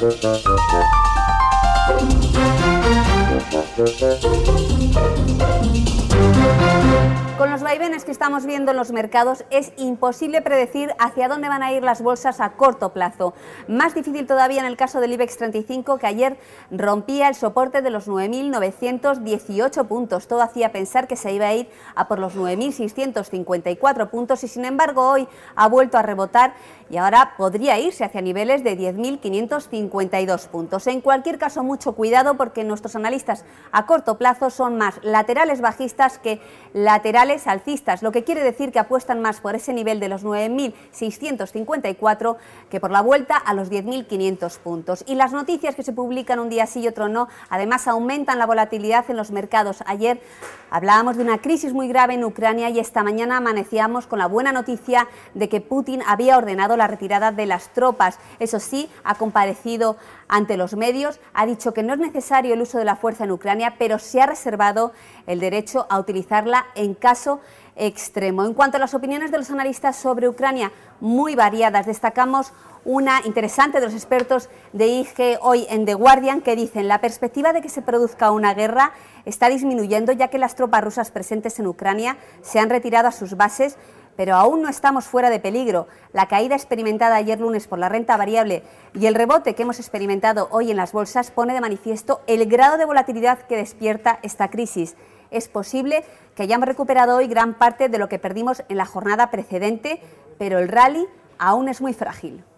Con los vaivenes que estamos viendo en los mercados es imposible predecir hacia dónde van a ir las bolsas a corto plazo. Más difícil todavía en el caso del IBEX 35, que ayer rompía el soporte de los 9.918 puntos. Todo hacía pensar que se iba a ir a por los 9.654 puntos y sin embargo hoy ha vuelto a rebotar y ahora podría irse hacia niveles de 10.552 puntos. En cualquier caso, mucho cuidado porque nuestros analistas a corto plazo son más laterales bajistas que laterales alcistas, lo que quiere decir que apuestan más por ese nivel de los 9.654 que por la vuelta a los 10.500 puntos. Y las noticias que se publican un día sí y otro no, además aumentan la volatilidad en los mercados. Ayer hablábamos de una crisis muy grave en Ucrania y esta mañana amanecíamos con la buena noticia de que Putin había ordenado la retirada de las tropas. Eso sí, ha comparecido ante los medios, ha dicho que no es necesario el uso de la fuerza en Ucrania, pero se ha reservado el derecho a utilizarla en caso extremo. En cuanto a las opiniones de los analistas sobre Ucrania, muy variadas. Destacamos una interesante de los expertos de IG hoy en The Guardian, que dicen: la perspectiva de que se produzca una guerra está disminuyendo, ya que las tropas rusas presentes en Ucrania se han retirado a sus bases, pero aún no estamos fuera de peligro. La caída experimentada ayer lunes por la renta variable y el rebote que hemos experimentado hoy en las bolsas pone de manifiesto el grado de volatilidad que despierta esta crisis. Es posible que hayamos recuperado hoy gran parte de lo que perdimos en la jornada precedente, pero el rally aún es muy frágil.